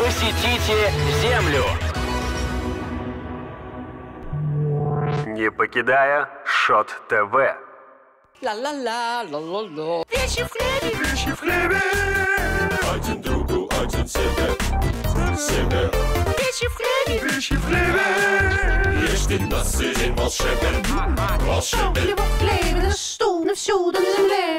посетите Землю. Не покидая Шот ТВ. Ла-ла-ла, Вещи в хлебе, Вещи в хлебе. Один другу, один себе. Себе. вещи в хлебе, Вещи в хлебе. Есть день нас и день волшебен. Волшебен. хлеб в хлебе, на стул, на всюду на земле.